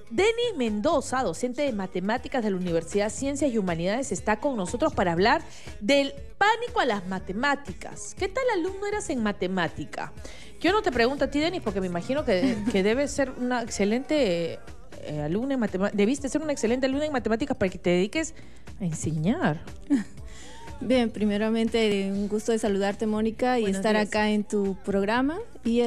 Denis Mendoza, docente de matemáticas de la Universidad Ciencias y Humanidades, está con nosotros para hablar del pánico a las matemáticas. ¿Qué tal alumno eras en matemática? Yo no te pregunto a ti, Denis, porque me imagino que debes ser una excelente alumna en matemáticas. Debiste ser una excelente alumna en matemáticas para que te dediques a enseñar. Bien, primeramente un gusto de saludarte, Mónica, y Buenos estar días. acá en tu programa y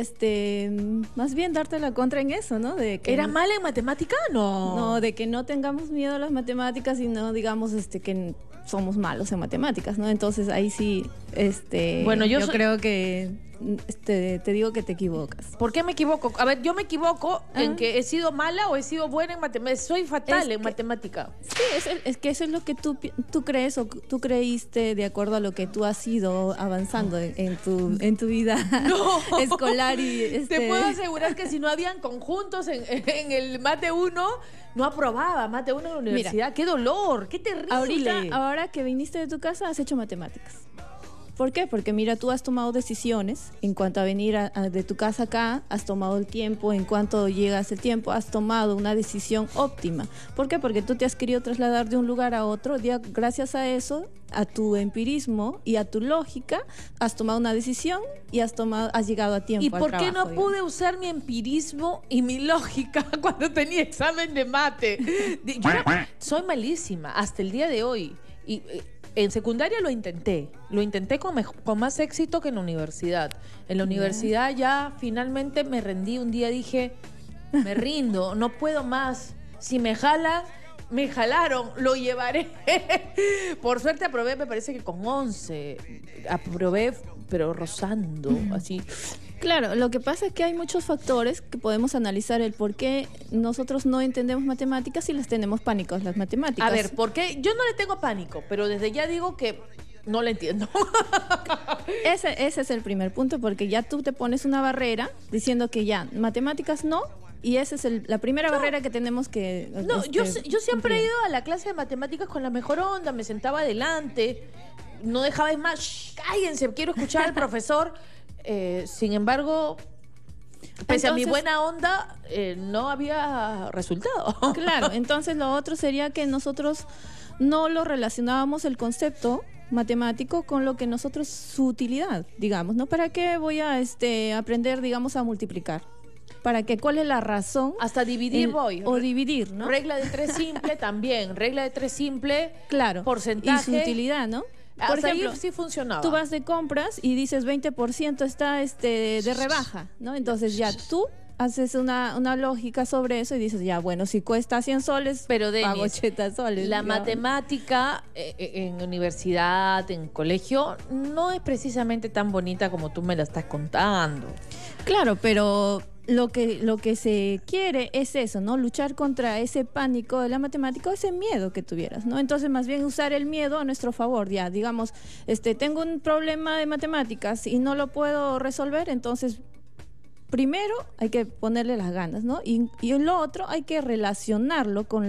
más bien darte la contra en eso, ¿no? De que ¿Eras mala en matemática? No. no, de que no tengamos miedo a las matemáticas y no digamos que somos malos en matemáticas, ¿no? Entonces ahí sí, Bueno, yo creo que te digo que te equivocas. ¿Por qué me equivoco? A ver, yo me equivoco en que he sido mala o he sido buena en matemáticas. Soy fatal en matemática. Sí, es que eso es lo que tú crees o tú creíste de acuerdo a lo que tú has ido avanzando en tu vida No. escolar y Te puedo asegurar que si no habían conjuntos en el Mate 1, no aprobaba Mate 1 en la universidad. Mira, ¡qué dolor! ¡Qué terrible! ahora que viniste de tu casa has hecho matemáticas. ¿Por qué? Porque mira, tú has tomado decisiones en cuanto a venir de tu casa acá, has tomado el tiempo, en cuanto llegas el tiempo, has tomado una decisión óptima. ¿Por qué? Porque tú te has querido trasladar de un lugar a otro, gracias a eso, a tu empirismo y a tu lógica, has tomado una decisión y has llegado a tiempo. ¿Y por al qué trabajo, no digamos. pude usar mi empirismo y mi lógica cuando tenía examen de mate? Soy malísima hasta el día de hoy. Y en secundaria lo intenté con más éxito que en la universidad. En la universidad ya finalmente me rendí. Un día dije, me rindo, no puedo más. Si me jalan, me jalaron, lo llevaré. Por suerte aprobé, me parece que con 11. Aprobé, pero rozando, así. Claro, lo que pasa es que hay muchos factores que podemos analizar el por qué nosotros no entendemos matemáticas y les tenemos pánico a las matemáticas. A ver, ¿por qué? Yo no le tengo pánico, pero desde ya digo que no le entiendo. Ese es el primer punto, porque ya tú te pones una barrera diciendo que ya, matemáticas no, y esa es la primera barrera que tenemos que... No, yo siempre he cumplir. ido a la clase de matemáticas con la mejor onda, me sentaba adelante, no dejaba, es más, "Shh, cállense, quiero escuchar al profesor". Sin embargo, pese a mi Entonces- buena onda, no había resultado. Claro, entonces lo otro sería que nosotros no lo relacionábamos el concepto matemático con lo que nosotros, su utilidad, digamos, ¿no? ¿Para qué voy a aprender, digamos, a multiplicar? ¿Para qué? ¿Cuál es la razón? Hasta dividir voy. O dividir, ¿no? Regla de 3 simple también, regla de 3 simple, Claro. porcentaje. Y su utilidad, ¿no? Por Hasta ejemplo, ahí sí funcionaba. tú vas de compras y dices 20% está de rebaja, ¿no? Entonces ya tú haces una lógica sobre eso y dices, ya, bueno, si cuesta 100 soles, Pero Denis, pago 80 soles. la digamos. matemática en universidad, en colegio, no es precisamente tan bonita como tú me la estás contando. Claro, pero lo que se quiere es eso, ¿no? Luchar contra ese pánico de la matemática o ese miedo que tuvieras, ¿no? Entonces, más bien usar el miedo a nuestro favor, ya, digamos, tengo un problema de matemáticas y no lo puedo resolver, entonces primero hay que ponerle las ganas, ¿no? Y lo otro hay que relacionarlo con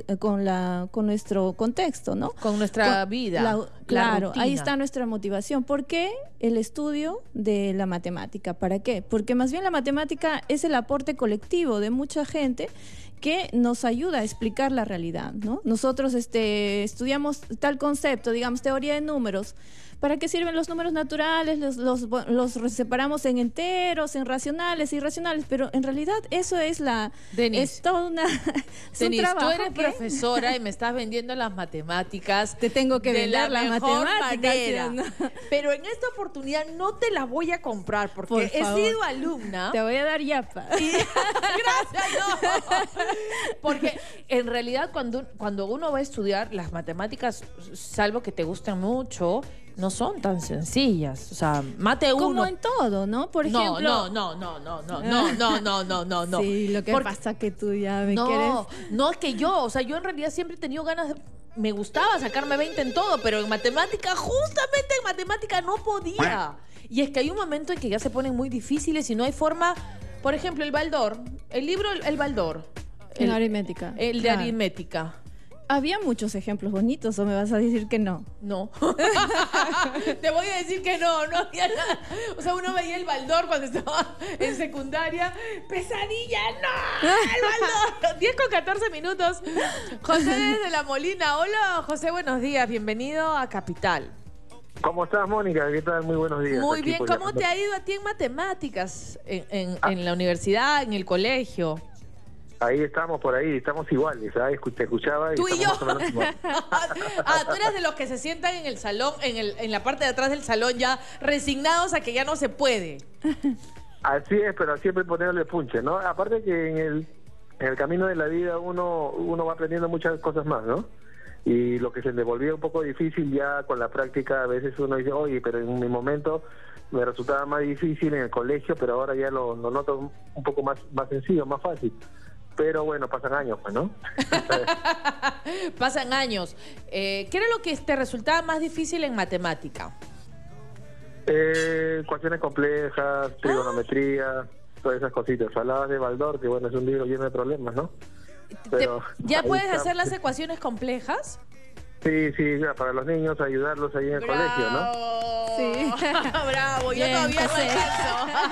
nuestro contexto, ¿no? Con nuestra vida. Claro, rutina. ahí está nuestra motivación. ¿Por qué el estudio de la matemática? ¿Para qué? Porque más bien la matemática es el aporte colectivo de mucha gente que nos ayuda a explicar la realidad, ¿no? Nosotros estudiamos tal concepto, digamos, teoría de números. ¿Para qué sirven los números naturales? Los separamos en enteros, en racionales, irracionales, pero en realidad eso es Denis, es toda una es un Denis, trabajo tú eres que profesora y me estás vendiendo las matemáticas. te tengo que de vender la las mejor matemáticas, manera. ¿sí o no? Pero en esta oportunidad no te las voy a comprar porque Por he favor. sido alumna. Te voy a dar yapa. Gracias, no. Porque en realidad cuando uno va a estudiar las matemáticas, salvo que te gusten mucho, no son tan sencillas. O sea, mate uno. Como en todo, ¿no? Por ejemplo. No. Sí, lo que Porque- pasa que tú ya me quieres. No es que yo en realidad siempre he tenido ganas me gustaba sacarme 20 en todo, pero en matemática, justamente en matemática no podía. Y es que hay un momento en que ya se ponen muy difíciles y no hay forma. Por ejemplo, el Baldor, el libro El Baldor. En aritmética. El de Claro. aritmética. Había muchos ejemplos bonitos, ¿o me vas a decir que no? No. Te voy a decir que no había nada. O sea, uno veía el Baldor cuando estaba en secundaria. ¡Pesadilla! ¡No! ¡El Baldor! 10:14. José desde La Molina. Hola, José, buenos días. Bienvenido a Capital. ¿Cómo estás, Mónica? ¿Qué tal? Muy buenos días. Muy Aquí, bien. pues, ¿Cómo te ha ido a ti en matemáticas? En la universidad, en el colegio. Ahí estamos, por ahí, estamos iguales, ¿sabes? Te escuchaba y Tú y yo. estamos más o menos igual. Tú eres de los que se sientan en el salón, en la parte de atrás del salón, ya resignados a que ya no se puede. Así es, pero siempre ponerle punche, ¿no? Aparte que en el camino de la vida uno va aprendiendo muchas cosas más, ¿no? Y lo que se le volvía un poco difícil ya con la práctica, a veces uno dice, oye, pero en mi momento me resultaba más difícil en el colegio, pero ahora ya lo noto un poco más sencillo, más fácil. Pero bueno, pasan años, pues, ¿no? Pasan años. ¿Qué era lo que te resultaba más difícil en matemática? Ecuaciones complejas, trigonometría, todas esas cositas. Hablabas de Baldor, que bueno, es un libro lleno de problemas, ¿no? Pero ¿Ya puedes está. hacer las ecuaciones complejas? Sí, ya, para los niños, ayudarlos ahí en el colegio, ¿no? Sí. Bravo, yo Bien, todavía no José. alcanzo.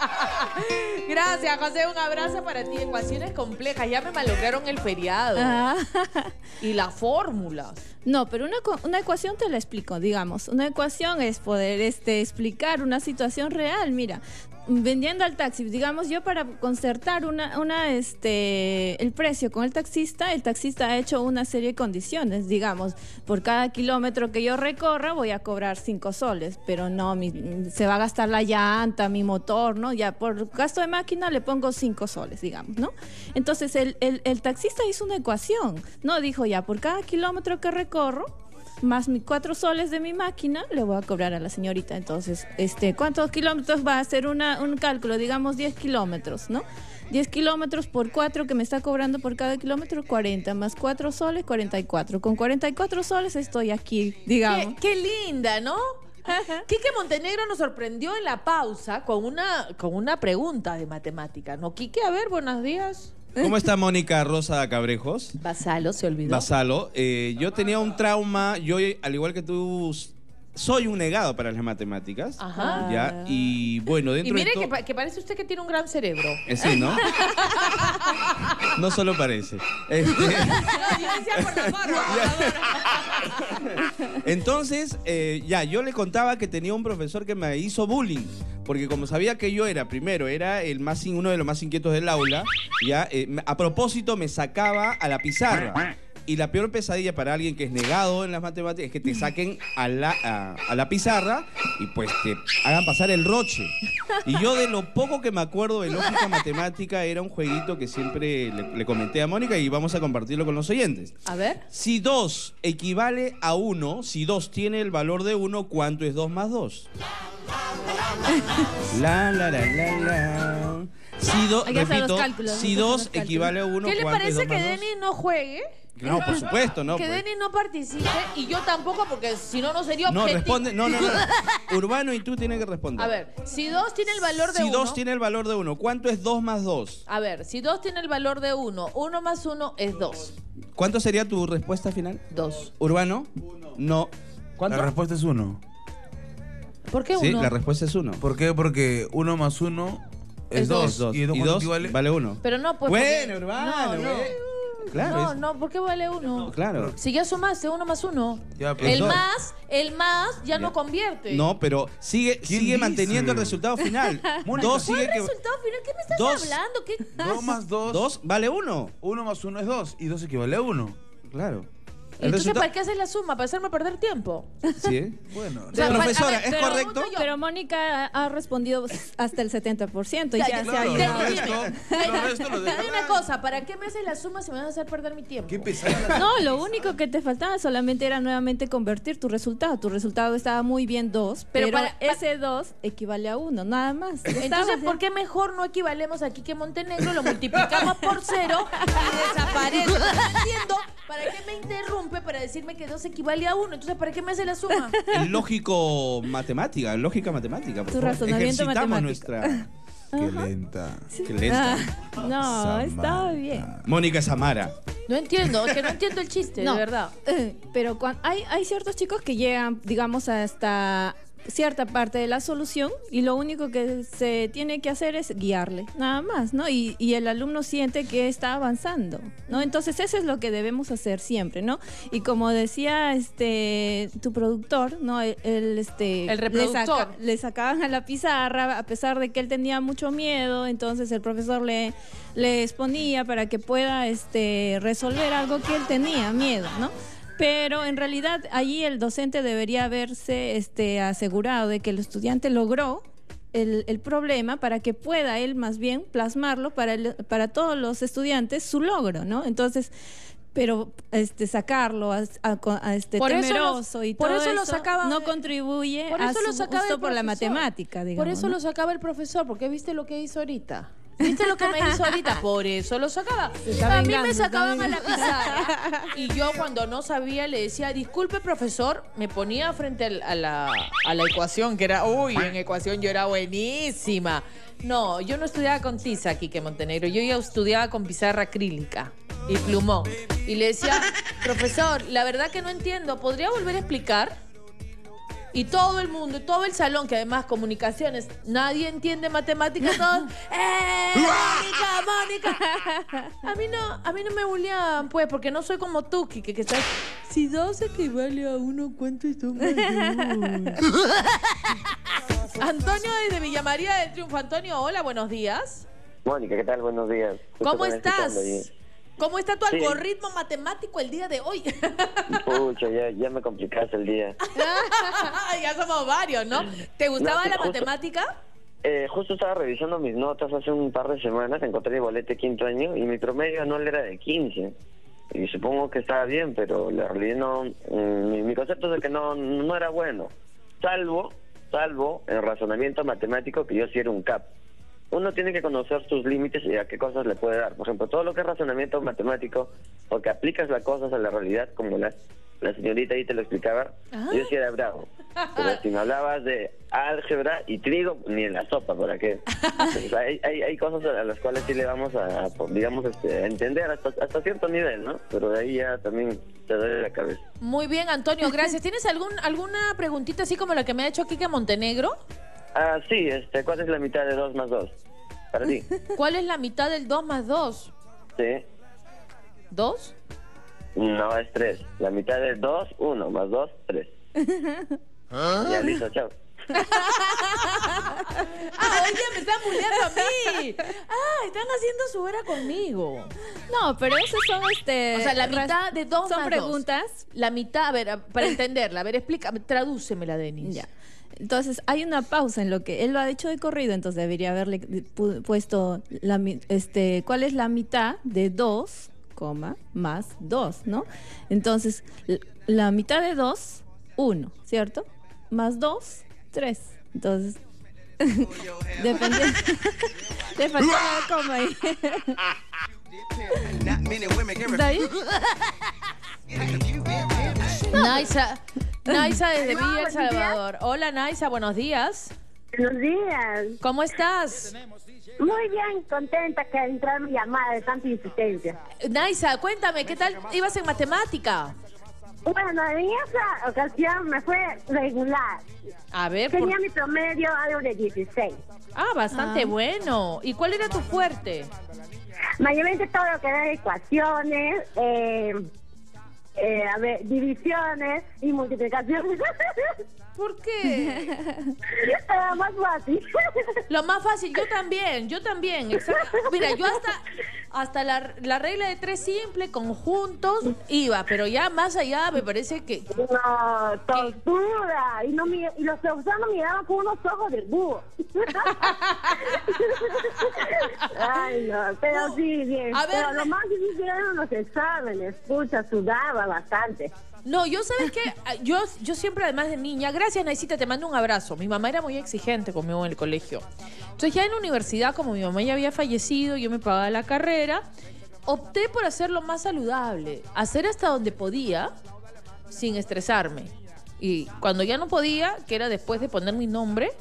Gracias, José, un abrazo para ti. Ecuaciones complejas, ya me malograron el feriado. Ah. Y las fórmulas. No, pero una ecuación te la explico, digamos. Una ecuación es poder explicar una situación real. Mira, vendiendo al taxi, digamos, yo para concertar el precio con el taxista ha hecho una serie de condiciones. Digamos, por cada kilómetro que yo recorra voy a cobrar 5 soles, pero no, se va a gastar la llanta, mi motor, ¿no? Ya por gasto de máquina le pongo 5 soles, digamos, ¿no? Entonces el taxista hizo una ecuación, ¿no? Dijo, ya, por cada kilómetro que recorro, más mis 4 soles de mi máquina, le voy a cobrar a la señorita. Entonces, ¿cuántos kilómetros va a hacer un cálculo? Digamos 10 kilómetros, ¿no? 10 kilómetros por 4 que me está cobrando por cada kilómetro, 40, más 4 soles, 44. Con 44 soles estoy aquí, digamos. Qué linda, ¿no? Quique Montenegro nos sorprendió en la pausa con una pregunta de matemática, ¿no? Quique, a ver, buenos días. ¿Cómo está Mónica Rosa Cabrejos? Basalo, se olvidó. Basalo. Yo tenía un trauma, yo al igual que tú, soy un negado para las matemáticas. Ajá. ¿Ya? Y bueno, dentro Y mire de que parece usted que tiene un gran cerebro. Sí, ¿no? No solo parece. No, yo decía por la forma. Entonces, yo le contaba que tenía un profesor que me hizo bullying. Porque como sabía que yo era uno de los más inquietos del aula, a propósito me sacaba a la pizarra. Y la peor pesadilla para alguien que es negado en las matemáticas es que te saquen a la pizarra y pues te hagan pasar el roche. Y yo, de lo poco que me acuerdo de lógica matemática, era un jueguito que siempre le comenté a Mónica y vamos a compartirlo con los oyentes. A ver. Si 2 equivale a 1, si 2 tiene el valor de 1, ¿cuánto es 2 más 2? Si 2 equivale a 1, ¿Qué le ¿cuánto es 2 parece que más 2? Denis no juegue? No, por supuesto, no. Que pues. Denis no participe y yo tampoco, porque si no, no sería No, objetivo. responde. No. Urbano y tú tienes que responder. A ver, si 2 tiene el valor de 1. Si 2 tiene el valor de 1, ¿cuánto es 2 más 2? A ver, si 2 tiene el valor de 1, 1 más 1 es 2. ¿Cuánto sería tu respuesta final? 2. ¿Urbano? No. ¿Cuánto? La respuesta es 1. ¿Por qué 1? Sí, la respuesta es 1. ¿Por qué? Porque 1 más 1 Es es dos. 2. Y 2 vale 1. Pero no, pues. Bueno, porque- Urbano, No, no. Claro. No, ¿por qué vale 1? Claro. Si ya sumaste 1 más 1. Ya, pero- Es dos. El más ya no convierte. No, pero sigue dice? manteniendo el resultado final. Mónica, 2 ¿Cuál sigue que... resultado final? ¿Qué me estás Dos. hablando? ¿Qué? 2 más 2. 2 vale 1. 1 más 1 es 2. Y 2 equivale a 1. Claro. Entonces, ¿para qué haces la suma? ¿Para hacerme perder tiempo? Sí, ¿eh? Bueno. O sea, Profesora, a ver, ¿es pero correcto? pregunto yo. Pero Mónica ha respondido hasta el 70% y Ya, ya se ha Claro, llegado. lo resto lo Dime dejo. una cosa, ¿para qué me haces la suma si me vas a hacer perder mi tiempo? Qué pesada. No, lo único que te faltaba solamente era nuevamente convertir tu resultado. Tu resultado estaba muy bien 2, Pero pero, para- ese 2 equivale a 1, nada más. Entonces, ¿por qué mejor no equivalemos a Quique Montenegro, lo multiplicamos por 0 y desaparece? No entiendo, ¿para qué me interrumpe para decirme que 2 equivale a 1? Entonces, ¿para qué me hace la suma? En lógica matemática, por Tu favor. razonamiento Ejercitamos matemático. Qué lenta. Qué lenta. No, está bien. Mónica Samara. No entiendo, es que no entiendo el chiste, No. de verdad. Pero hay ciertos chicos que llegan, digamos, hasta cierta parte de la solución y lo único que se tiene que hacer es guiarle, nada más, ¿no? Y el alumno siente que está avanzando, ¿no? Entonces eso es lo que debemos hacer siempre, ¿no? Y como decía tu productor, ¿no? El reproductor. le sacaban a la pizarra a pesar de que él tenía mucho miedo, entonces el profesor le exponía para que pueda resolver algo que él tenía miedo, ¿no? Pero en realidad allí el docente debería haberse asegurado de que el estudiante logró el problema para que pueda él más bien plasmarlo para todos los estudiantes su logro, ¿no? Entonces, pero sacarlo Por eso temeroso y por todo eso lo eso sacaban- no contribuye Por a eso lo su sacaba gusto el por la profesor. matemática, digamos. Por eso ¿no? lo sacaba el profesor, porque viste lo que hizo ahorita. ¿Viste lo que me hizo ahorita? Por eso lo sacaba. está A mí me vengando, sacaban está a la pizarra y yo cuando no sabía le decía, disculpe profesor, me ponía frente a la ecuación, que era, uy, en ecuación yo era buenísima. No, yo no estudiaba con tiza, Quique Montenegro, yo ya estudiaba con pizarra acrílica y plumón. Y le decía, profesor, la verdad que no entiendo, ¿podría volver a explicar? Y todo el mundo, todo el salón, que además comunicaciones, nadie entiende matemáticas, todos, Mónica! A mí no me bulleaban, pues, porque no soy como tú, que estás, si 2 equivale a 1, ¿cuánto es 2 más 2? Antonio desde Villa María del Triunfo. Antonio, hola, buenos días. Mónica, ¿qué tal? Buenos días. ¿Cómo Justo estás? escuchando ¿Cómo está tu Sí. algoritmo matemático el día de hoy? Pucha, ya me complicaste el día. Ya somos varios, ¿no? ¿Te gustaba No, la justo- matemática? Justo estaba revisando mis notas hace un par de semanas, encontré mi bolete quinto año y mi promedio anual era de 15. Y supongo que estaba bien, pero la realidad no... mi concepto es de que no era bueno. Salvo el razonamiento matemático, que yo sí era un cap. Uno tiene que conocer sus límites y a qué cosas le puede dar. Por ejemplo, todo lo que es razonamiento matemático, porque aplicas las cosas a la realidad, como la señorita ahí te lo explicaba, yo sí era bravo. Pero si me hablabas de álgebra y trigo, ni en la sopa, ¿para qué? Entonces, hay cosas a las cuales sí le vamos a digamos, a entender hasta cierto nivel, ¿no? Pero de ahí ya también te duele la cabeza. Muy bien, Antonio, gracias. ¿Tienes alguna preguntita así como la que me ha hecho Kike Montenegro? Ah, sí, ¿cuál es la mitad de 2 más 2? Para ti. ¿Cuál es la mitad del 2 más 2? Sí. ¿2? No, es 3. La mitad de 2, 1 más 2, 3. Ya listo, chao. Oye, me están bulleando a mí. Están haciendo su hora conmigo. No, pero esos son O sea, la mitad de 2 son más preguntas. 2. La mitad, a ver, para entenderla, a ver, explícame, tradúcemela, Denis. Ya. Entonces hay una pausa en lo que él lo ha dicho de corrido, entonces debería haberle puesto cuál es la mitad de 2, más 2, ¿no? Entonces, la mitad de 2, 1, ¿cierto? Más 2, 3. Entonces, depende. Le faltó la coma ahí. ¿Está bien? Naisa desde Villa El Salvador. Hola, Naisa, buenos días. Buenos días. ¿Cómo estás? Muy bien, contenta que entró mi llamada de tanta insistencia. Naisa, cuéntame, ¿qué tal ibas en matemática? Bueno, en esa ocasión me fue regular. A ver, Tenía mi promedio algo de 16. bastante bueno. ¿Y cuál era tu fuerte? Mayormente todo lo que era ecuaciones, divisiones y multiplicaciones. ¿Por qué? Era más fácil. Lo más fácil, yo también, exacto. Mira, yo hasta la regla de 3 simple, conjuntos, iba, pero ya más allá me parece que... No, tortura. Y los profesores me miraban con unos ojos de búho. Ay, no, pero sí, bien. A ver, pero lo más difícil eran los exámenes. Pucha, sudaba bastante. No, yo, ¿sabes qué? Yo siempre, además de niña, gracias, Naisita, te mando un abrazo. Mi mamá era muy exigente conmigo en el colegio. Entonces, ya en la universidad, como mi mamá ya había fallecido, yo me pagaba la carrera, opté por hacerlo más saludable. Hacer hasta donde podía, sin estresarme. Y cuando ya no podía, que era después de poner mi nombre,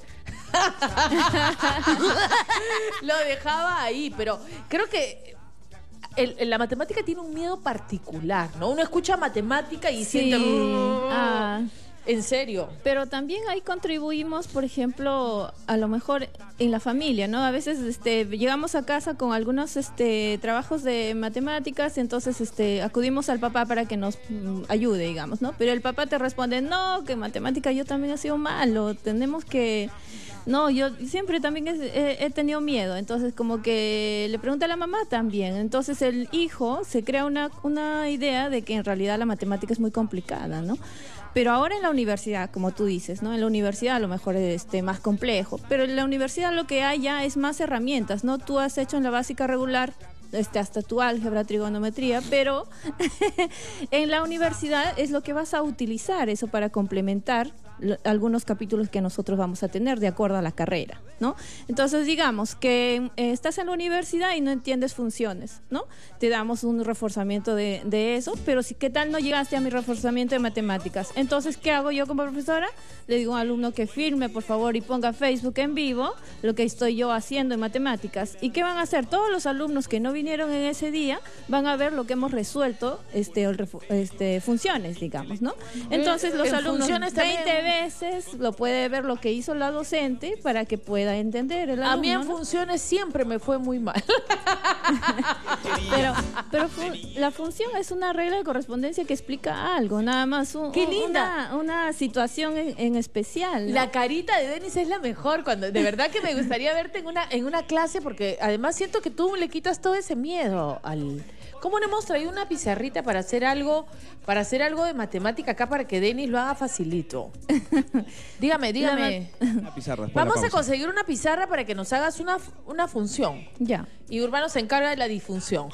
Lo dejaba ahí, pero creo que la matemática tiene un miedo particular, ¿no? Uno escucha matemática y Sí. siente... Ah. En serio. Pero también ahí contribuimos, por ejemplo, a lo mejor en la familia, ¿no? A veces llegamos a casa con algunos trabajos de matemáticas, entonces acudimos al papá para que nos ayude, digamos, ¿no? Pero el papá te responde, no, que matemática yo también he sido malo, tenemos que... No, yo siempre también he tenido miedo, entonces como que le pregunta a la mamá también, entonces el hijo se crea una idea de que en realidad la matemática es muy complicada, ¿no? Pero ahora en la universidad, como tú dices, ¿no? En la universidad a lo mejor es más complejo, pero en la universidad lo que hay ya es más herramientas, ¿no? Tú has hecho en la básica regular hasta tu álgebra, trigonometría, pero en la universidad es lo que vas a utilizar eso para complementar algunos capítulos que nosotros vamos a tener de acuerdo a la carrera, ¿no? Entonces digamos que estás en la universidad y no entiendes funciones, ¿no? Te damos un reforzamiento de eso, pero si qué tal no llegaste a mi reforzamiento de matemáticas, entonces ¿qué hago yo como profesora? Le digo a un alumno que firme por favor y ponga Facebook en vivo lo que estoy yo haciendo en matemáticas. ¿Y qué van a hacer? Todos los alumnos que no vinieron en ese día van a ver lo que hemos resuelto, funciones, digamos, ¿no? Entonces los en alumnos funciones 20 también. veces lo puede ver lo que hizo la docente para que pueda entender el alumno, A mí en ¿no? funciones siempre me fue muy mal. Pero la función es una regla de correspondencia que explica algo, nada más. ¡Qué linda! Una situación en especial, ¿no? La carita de Denis es la mejor. Cuando de verdad que me gustaría verte en una clase, porque además siento que tú le quitas todo ese miedo al... ¿Cómo no hemos traído una pizarrita para hacer algo de matemática acá para que Denis lo haga facilito? Dígame. Una pizarra, después de la Vamos a pausa. conseguir una pizarra para que nos hagas una función. Ya. Y Urbano se encarga de la difunción.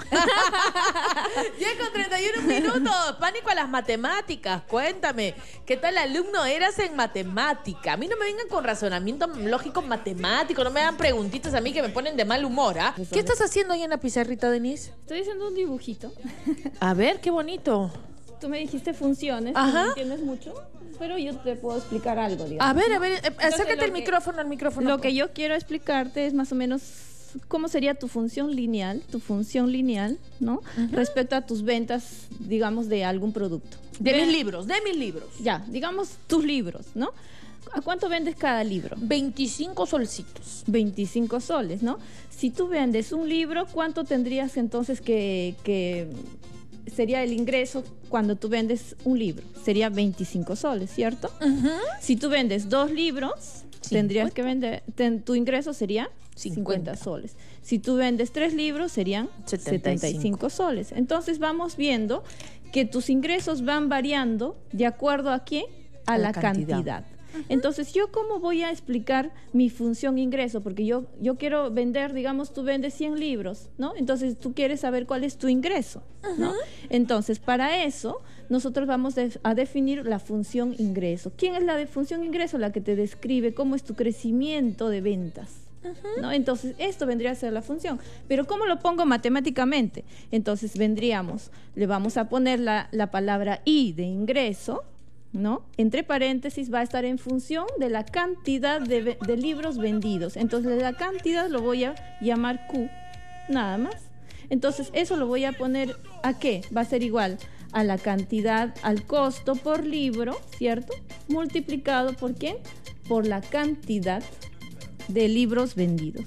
Ya con 31 minutos. Pánico a las matemáticas. Cuéntame, ¿qué tal alumno eras en matemática? A mí no me vengan con razonamiento lógico matemático. No me hagan preguntitas a mí que me ponen de mal humor, ¿ah? ¿Qué estás haciendo ahí en la pizarrita, Denise? Estoy haciendo un dibujito. A ver, qué bonito. Tú me dijiste funciones, Ajá. no entiendes mucho, pero yo te puedo explicar algo, digamos. A ver, acércate lo al que- micrófono. Lo que yo quiero explicarte es más o menos cómo sería tu función lineal, ¿no? Respecto a tus ventas, digamos, de algún producto. De mis libros. Ya, digamos tus libros, ¿no? ¿A cuánto vendes cada libro? 25 solcitos. 25 soles, ¿no? Si tú vendes un libro, ¿cuánto tendrías entonces que sería el ingreso cuando tú vendes un libro? Sería 25 soles, ¿cierto? Si tú vendes 2 libros, tendrías que vender, tu ingreso sería 50 soles. Si tú vendes 3 libros, serían 75 soles. Entonces vamos viendo que tus ingresos van variando de acuerdo a qué? A la cantidad. Entonces, ¿yo cómo voy a explicar mi función ingreso? Porque yo quiero vender, digamos, tú vendes 100 libros, ¿no? Entonces, tú quieres saber cuál es tu ingreso, ¿no? Entonces, para eso, nosotros vamos a definir la función ingreso. ¿Quién es la de función ingreso? La que te describe cómo es tu crecimiento de ventas, ¿no? Entonces, esto vendría a ser la función. Pero ¿cómo lo pongo matemáticamente? Entonces, le vamos a poner la palabra I de ingreso, ¿no? Entre paréntesis va a estar en función de la cantidad de libros vendidos. Entonces la cantidad lo voy a llamar Q, nada más. Entonces eso lo voy a poner ¿a qué? Va a ser igual a la cantidad, al costo por libro, ¿cierto? Multiplicado ¿por qué? Por la cantidad de libros vendidos.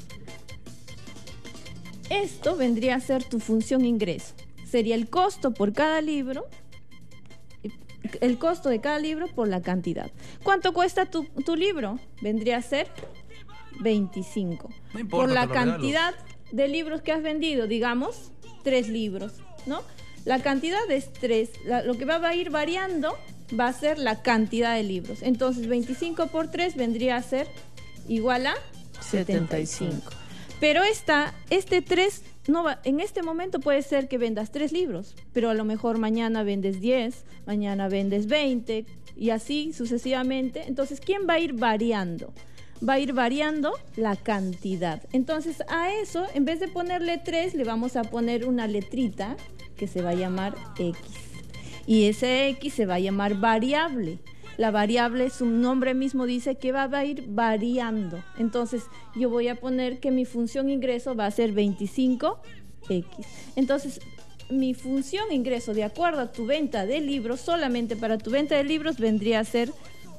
Esto vendría a ser tu función ingreso. Sería el costo por cada libro, el costo de cada libro por la cantidad. ¿Cuánto cuesta tu libro? Vendría a ser 25. No importa, por la te lo regalo. cantidad de libros que has vendido, digamos, 3 libros, ¿no? La cantidad es 3. Lo que va a ir variando va a ser la cantidad de libros. Entonces, 25 por 3 vendría a ser igual a 75. Pero este 3 no va, en este momento puede ser que vendas 3 libros, pero a lo mejor mañana vendes 10, mañana vendes 20 y así sucesivamente. Entonces, ¿quién va a ir variando? Va a ir variando la cantidad. Entonces, a eso, en vez de ponerle 3, le vamos a poner una letrita que se va a llamar X. Y ese X se va a llamar variable. La variable, su nombre mismo dice que va a ir variando. Entonces, yo voy a poner que mi función ingreso va a ser 25x. Entonces, mi función ingreso, de acuerdo a tu venta de libros, solamente para tu venta de libros vendría a ser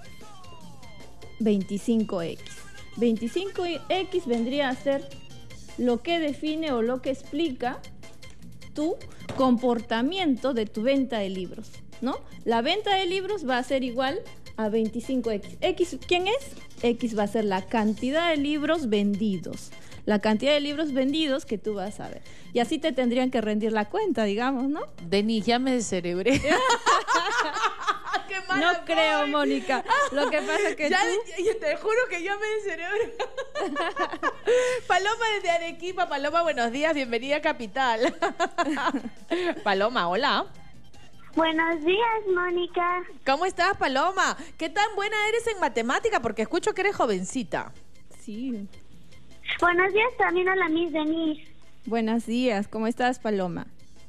25x. 25x vendría a ser lo que define o lo que explica tu comportamiento de tu venta de libros, ¿no? La venta de libros va a ser igual a 25x. X, ¿quién es? X va a ser la cantidad de libros vendidos. La cantidad de libros vendidos que tú vas a ver. Y así te tendrían que rendir la cuenta, digamos, ¿no? Denis, ya me descerebré. ¡Qué mala No creo, soy! Mónica. Lo que pasa es que Ya, tú... te juro que yo me descerebré. Paloma desde Arequipa. Paloma, buenos días. Bienvenida a Capital. Paloma, hola. Buenos días, Mónica. ¿Cómo estás, Paloma? ¿Qué tan buena eres en matemática? Porque escucho que eres jovencita. Sí. Buenos días también a la Miss Denise. Buenos días. ¿Cómo estás, Paloma?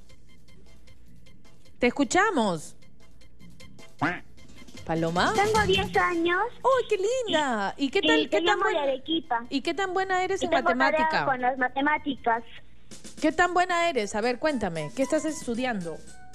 Te escuchamos. ¿Paloma? Tengo 10 años. ¡Oh, qué linda! ¿Y qué tal? Y te llamo de Arequipa. ¿Y qué tan buena eres Y en tengo tarea matemática? con las matemáticas. ¿Qué tan buena eres? A ver, cuéntame. ¿Qué estás estudiando?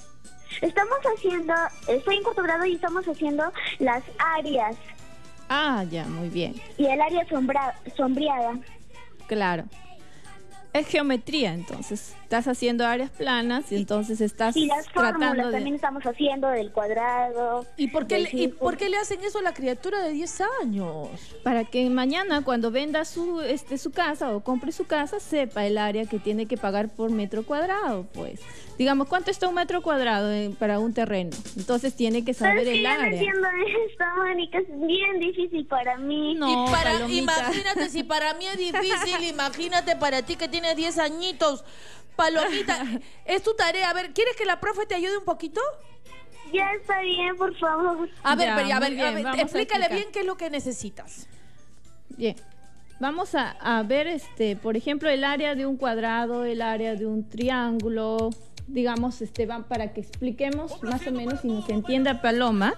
Estoy en cuarto grado y estamos haciendo las áreas Ah, ya, muy bien. y el área sombreada. Claro. Es geometría, entonces. Estás haciendo áreas planas y entonces estás Y las tratando fórmulas de... también estamos haciendo del cuadrado. ¿Y por qué, del ¿y círculo. por qué le hacen eso a la criatura de 10 años? Para que mañana cuando venda su casa o compre su casa, sepa el área que tiene que pagar por metro cuadrado, pues. Digamos, ¿cuánto está un metro cuadrado para un terreno? Entonces tiene que Pero saber es que el yo no área. entiendo esto, Mónica. Es bien difícil para mí. No, Palomita. Imagínate, si para mí es difícil, imagínate para ti que tienes 10 añitos. Palomita, es tu tarea. A ver, ¿quieres que la profe te ayude un poquito? Ya está bien, por favor. A ver, Ya, pero, muy bien, vamos a explícale explicar. bien qué es lo que necesitas. Bien. Vamos a ver, por ejemplo, el área de un cuadrado, el área de un triángulo, digamos, para que expliquemos más o menos y nos entienda Paloma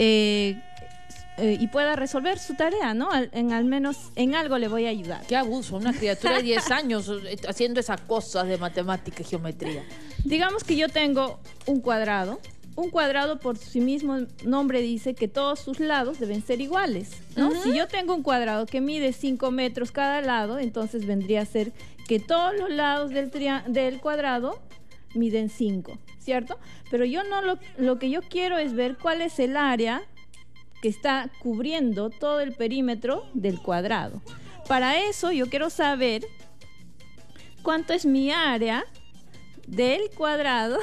y pueda resolver su tarea, ¿no? Al menos en algo le voy a ayudar. Qué abuso, una criatura de 10 años haciendo esas cosas de matemática y geometría. Digamos que yo tengo un cuadrado. Un cuadrado por sí mismo nombre dice que todos sus lados deben ser iguales, ¿no? Si yo tengo un cuadrado que mide 5 metros cada lado, entonces vendría a ser que todos los lados del cuadrado miden 5, ¿cierto? Pero yo no lo que yo quiero es ver cuál es el área que está cubriendo todo el perímetro del cuadrado. Para eso yo quiero saber cuánto es mi área del cuadrado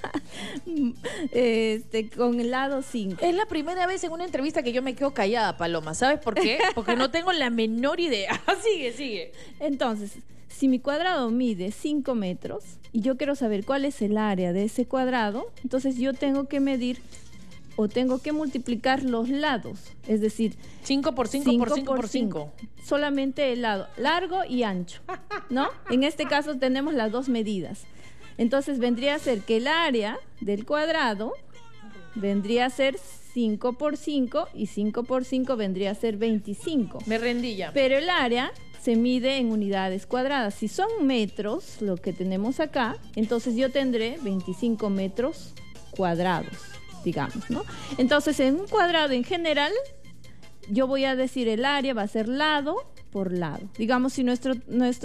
con el lado 5. Es la primera vez en una entrevista que yo me quedo callada, Paloma. ¿Sabes por qué? Porque no tengo la menor idea. Sigue. Entonces, si mi cuadrado mide 5 metros y yo quiero saber cuál es el área de ese cuadrado, entonces yo tengo que medir o tengo que multiplicar los lados. Es decir, 5 por 5 por 5 por 5. solamente el lado largo y ancho, ¿no? En este caso tenemos las dos medidas. Entonces vendría a ser que el área del cuadrado vendría a ser 5 por 5 y 5 por 5 vendría a ser 25. Me rendí ya. Pero el área se mide en unidades cuadradas. Si son metros, lo que tenemos acá, entonces yo tendré 25 metros cuadrados, digamos, ¿no? Entonces en un cuadrado en general, yo voy a decir el área va a ser lado por lado. Digamos, si nuestra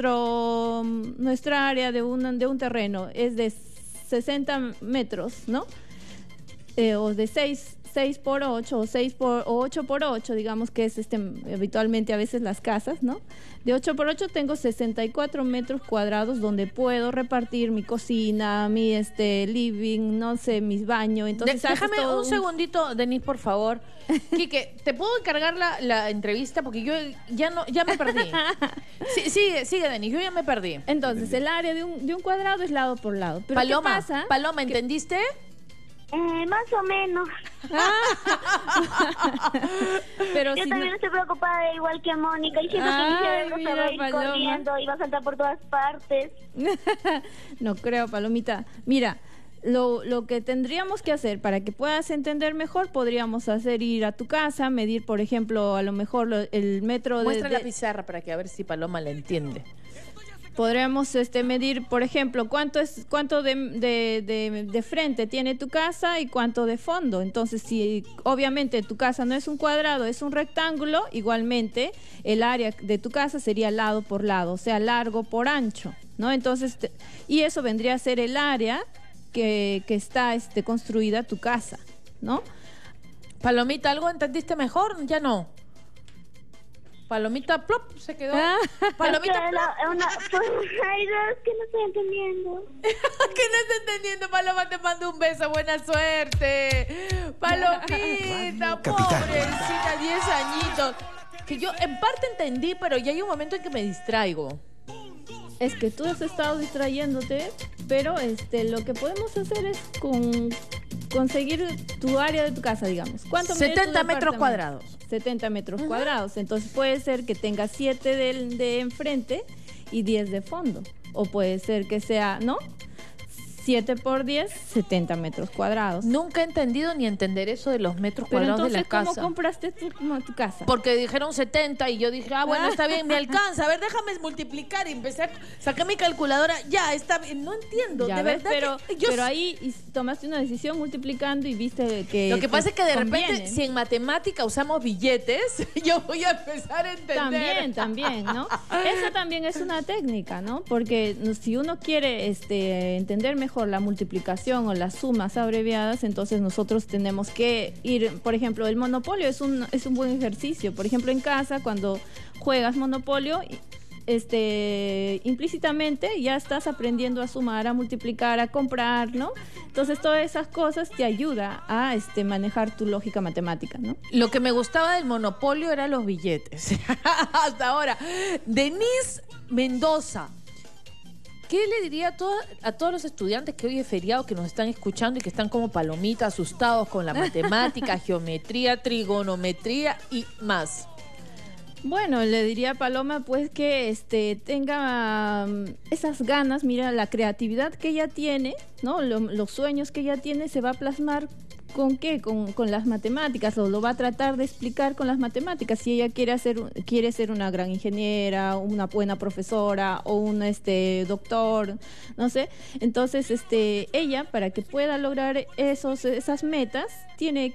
área de un terreno es de 60 metros, ¿no? O de 6 por 8 o 8 por 8, digamos que es habitualmente a veces las casas, ¿no? De 8 por 8 tengo 64 metros cuadrados donde puedo repartir mi cocina, mi living, no sé, mis baños. Entonces Déjame haces todo un segundito, Denise, por favor. Quique, ¿te puedo encargar la entrevista? Porque yo ya me perdí. Sigue, Denise, yo ya me perdí. Entonces, el área de un cuadrado es lado por lado. Pero Paloma, ¿qué pasa? Paloma, ¿entendiste? Más o menos. Pero Yo si también no- estoy preocupada igual que Mónica y siento que mi Ay, cerebro se va mira, a ir Paloma. corriendo y va a saltar por todas partes. No creo, Palomita. Mira, lo que tendríamos que hacer para que puedas entender mejor, podríamos hacer ir a tu casa, medir, por ejemplo, a lo mejor el metro Muestra la pizarra para que a ver si Paloma la entiende. Podríamos medir, por ejemplo, cuánto de frente tiene tu casa y cuánto de fondo. Entonces, si obviamente tu casa no es un cuadrado, es un rectángulo, igualmente el área de tu casa sería lado por lado, o sea, largo por ancho, ¿no? Entonces, y eso vendría a ser el área que está construida tu casa, ¿no? Palomita, ¿algo entendiste mejor? Ya no. Palomita, plop, se quedó. Palomita, plop. Ay, no, es que no estoy entendiendo. ¿Qué no estás entendiendo, Paloma? Te mando un beso, buena suerte. Palomita, pobrecita, 10 añitos. Que yo en parte entendí, pero ya hay un momento en que me distraigo. Es que tú has estado distrayéndote, pero lo que podemos hacer es conseguir tu área de tu casa, digamos. ¿Cuánto mide tu 70 metros departamento? cuadrados. 70 metros cuadrados. Entonces puede ser que tenga 7 de enfrente y 10 de fondo. O puede ser que sea, ¿no? 7 por 10, 70 metros cuadrados. Nunca he entendido ni entender eso de los metros Pero cuadrados de entonces, la casa. ¿cómo compraste tu casa? Porque dijeron 70 y yo dije, bueno, está bien, me alcanza. A ver, déjame multiplicar. Y empecé a sacar mi calculadora. Ya, está bien. No entiendo, Ya de ves, verdad. pero ahí tomaste una decisión multiplicando y viste que Lo que pasa es que de conviene. repente, si en matemática usamos billetes, yo voy a empezar a entender. También, ¿no? Eso también es una técnica, ¿no? Porque si uno quiere entender mejor la multiplicación o las sumas abreviadas, entonces nosotros tenemos que ir, por ejemplo, el monopolio es un buen ejercicio. Por ejemplo, en casa, cuando juegas monopolio, implícitamente ya estás aprendiendo a sumar, a multiplicar, a comprar, ¿no? Entonces todas esas cosas te ayuda a manejar tu lógica matemática, ¿no? Lo que me gustaba del monopolio eran los billetes. Hasta ahora. Denise Mendoza. ¿Qué le diría a todos los estudiantes que hoy es feriado, que nos están escuchando y que están como palomita asustados con la matemática, geometría, trigonometría y más? Bueno, le diría a Paloma pues que tenga esas ganas, mira, la creatividad que ella tiene, ¿no? Los sueños que ella tiene se va a plasmar. ¿Con qué? Con las matemáticas, o lo va a tratar de explicar con las matemáticas. Si ella quiere ser una gran ingeniera, una buena profesora o un doctor, no sé. Entonces, ella, para que pueda lograr esas metas, tiene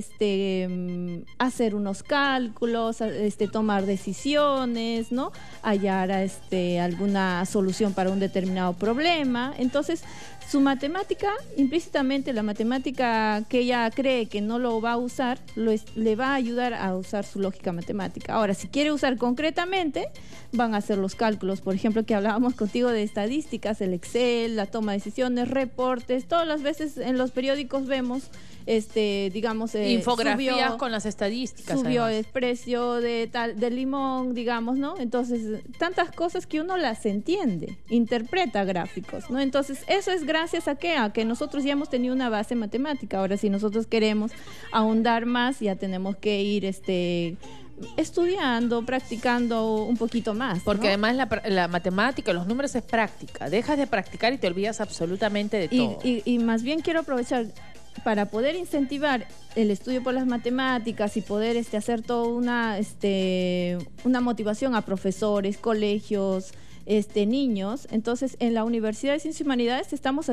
que hacer unos cálculos, tomar decisiones, ¿no? Hallar alguna solución para un determinado problema. Entonces, su matemática, implícitamente la matemática que ella cree que no lo va a usar, le va a ayudar a usar su lógica matemática. Ahora, si quiere usar concretamente, van a hacer los cálculos. Por ejemplo, que hablábamos contigo de estadísticas, el Excel, la toma de decisiones, reportes. Todas las veces en los periódicos vemos, digamos... infografías con las estadísticas. Subió además el precio del limón, digamos, ¿no? Entonces, tantas cosas que uno las entiende, interpreta gráficos, ¿no? Entonces, eso es gracias a que nosotros ya hemos tenido una base matemática. Ahora, si nosotros queremos ahondar más, ya tenemos que ir estudiando, practicando un poquito más, porque ¿no? además la matemática, los números es práctica. Dejas de practicar y te olvidas absolutamente de todo. Y más bien quiero aprovechar para poder incentivar el estudio por las matemáticas y poder hacer toda una motivación a profesores, colegios, niños. Entonces, en la Universidad de Ciencias y Humanidades estamos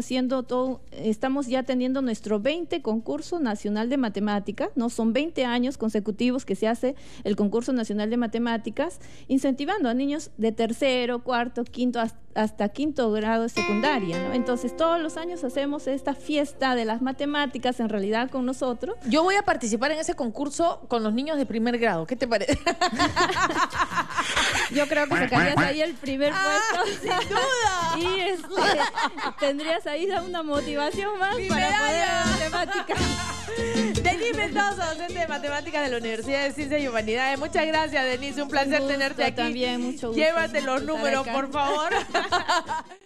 ya teniendo nuestro 20 concurso nacional de matemáticas, ¿no? Son 20 años consecutivos que se hace el concurso nacional de matemáticas, incentivando a niños de tercero, cuarto, quinto, hasta quinto grado de secundaria, ¿no? Entonces, todos los años hacemos esta fiesta de las matemáticas, en realidad con nosotros. Yo voy a participar en ese concurso con los niños de primer grado. ¿Qué te parece? Yo creo que sacarías ahí el primer puesto. ¡Sin duda! Y tendrías ahí una motivación más ¡Mi para medalla! poder matemáticas. Denise Mendoza, docente de matemáticas de la Universidad de Ciencias y Humanidades. Muchas gracias, Denise. Un placer tenerte aquí. También, mucho gusto. Llévate los estar números, acá. por favor.